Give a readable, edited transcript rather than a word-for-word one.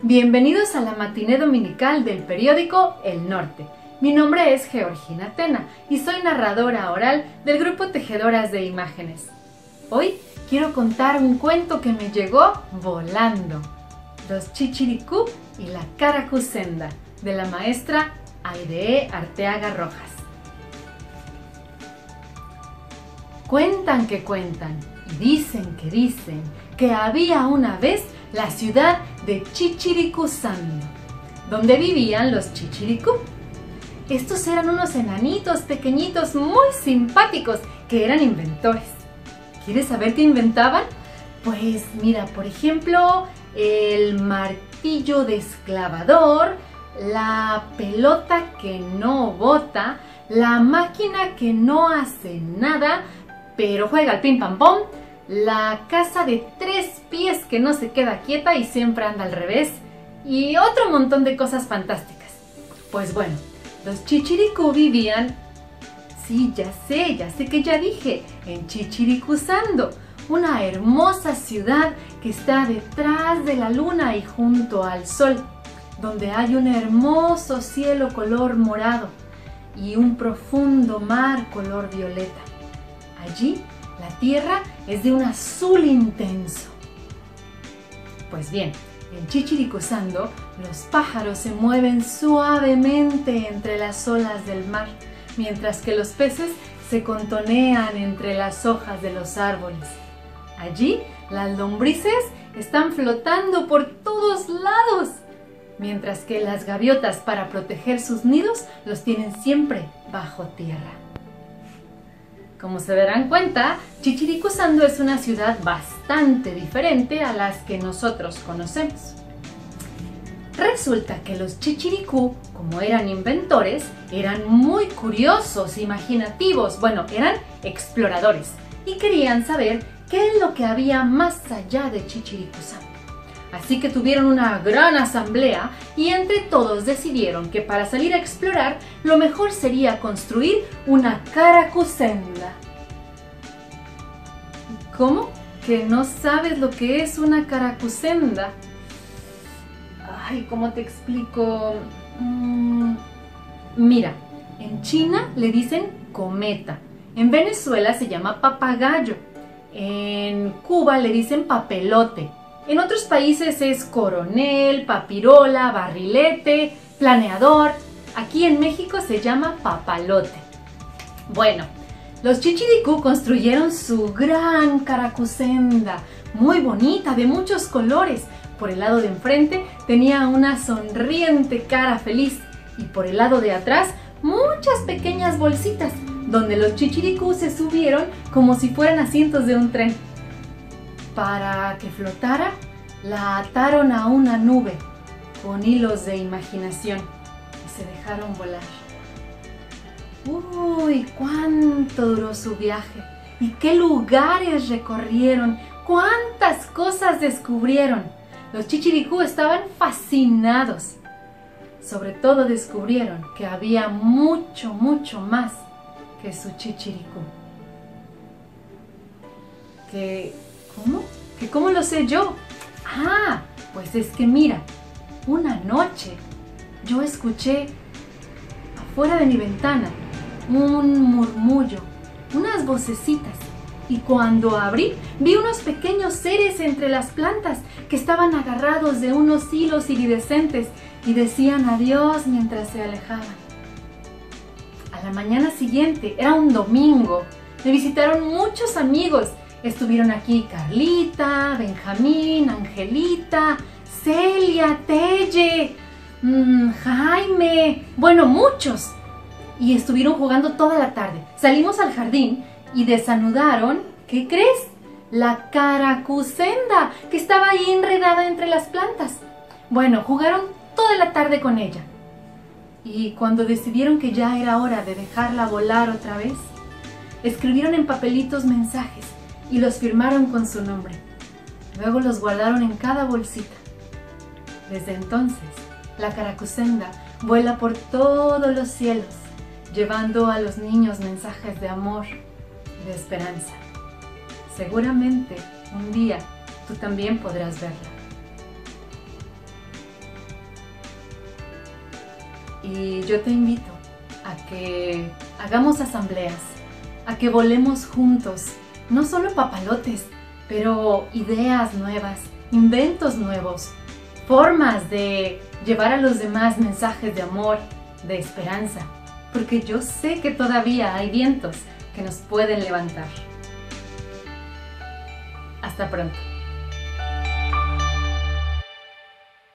Bienvenidos a la matiné dominical del periódico El Norte. Mi nombre es Georgina Tena y soy narradora oral del grupo Tejedoras de Imágenes. Hoy quiero contar un cuento que me llegó volando. Los Chichiricú y la Caracucenda, de la maestra Aidee Arteaga Rojas. Cuentan y dicen que había una vez la ciudad de Chichiricuzando, donde vivían los Chichiricú. Estos eran unos enanitos pequeñitos muy simpáticos que eran inventores. ¿Quieres saber qué inventaban? Pues mira, por ejemplo, el martillo desclavador, la pelota que no bota, la máquina que no hace nada, pero juega al pim pam pom, la casa de 3 pies que no se queda quieta y siempre anda al revés, y otro montón de cosas fantásticas. Pues bueno, los Chichiricú vivían, sí, ya sé que ya dije, en Chichiricuzando, una hermosa ciudad que está detrás de la luna y junto al sol, donde hay un hermoso cielo color morado y un profundo mar color violeta. Allí la tierra es de un azul intenso. Pues bien, en Chichiricuzando los pájaros se mueven suavemente entre las olas del mar, mientras que los peces se contonean entre las hojas de los árboles. Allí las lombrices están flotando por todos lados, mientras que las gaviotas, para proteger sus nidos, los tienen siempre bajo tierra. Como se darán cuenta, Chichiricuzando es una ciudad bastante diferente a las que nosotros conocemos. Resulta que los Chichiricú, como eran inventores, eran muy curiosos, imaginativos, bueno, eran exploradores y querían saber qué es lo que había más allá de Chichiricuzando. Así que tuvieron una gran asamblea y entre todos decidieron que para salir a explorar lo mejor sería construir una caracucenda. ¿Cómo? ¿Que no sabes lo que es una caracucenda? Ay, ¿cómo te explico? Mira, en China le dicen cometa, en Venezuela se llama papagayo, en Cuba le dicen papelote. En otros países es coronel, papirola, barrilete, planeador. Aquí en México se llama papalote. Bueno, los Chichiricú construyeron su gran caracucenda, muy bonita, de muchos colores. Por el lado de enfrente tenía una sonriente cara feliz y por el lado de atrás muchas pequeñas bolsitas, donde los Chichiricú se subieron como si fueran asientos de un tren. Para que flotara, la ataron a una nube con hilos de imaginación y se dejaron volar. ¡Uy! ¡Cuánto duró su viaje! ¿Y qué lugares recorrieron! ¡Cuántas cosas descubrieron! Los Chichiricú estaban fascinados. Sobre todo descubrieron que había mucho más que su Chichiricú. ¿Cómo? ¿Que cómo lo sé yo? Ah, pues es que mira, una noche yo escuché afuera de mi ventana un murmullo, unas vocecitas, y cuando abrí vi unos pequeños seres entre las plantas que estaban agarrados de unos hilos iridescentes y decían adiós mientras se alejaban. A la mañana siguiente, era un domingo, me visitaron muchos amigos. Estuvieron aquí Carlita, Benjamín, Angelita, Celia, Telle, Jaime, bueno, muchos. Y estuvieron jugando toda la tarde. Salimos al jardín y desanudaron, ¿qué crees? La caracucenda, que estaba ahí enredada entre las plantas. Bueno, jugaron toda la tarde con ella. Y cuando decidieron que ya era hora de dejarla volar otra vez, escribieron en papelitos mensajes y los firmaron con su nombre. Luego los guardaron en cada bolsita. Desde entonces, la caracucenda vuela por todos los cielos, llevando a los niños mensajes de amor y de esperanza. Seguramente un día tú también podrás verla. Y yo te invito a que hagamos asambleas, a que volemos juntos, no solo papalotes, pero ideas nuevas, inventos nuevos, formas de llevar a los demás mensajes de amor, de esperanza, porque yo sé que todavía hay vientos que nos pueden levantar. Hasta pronto.